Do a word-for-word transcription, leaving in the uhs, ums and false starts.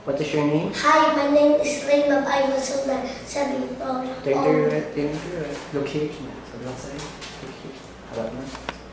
What is your name? Hi, my name is Rein. I was on the seventh floor. Turn to your right, turn to your right. Look here. Sa doon sa'yo. Look here. Harap na.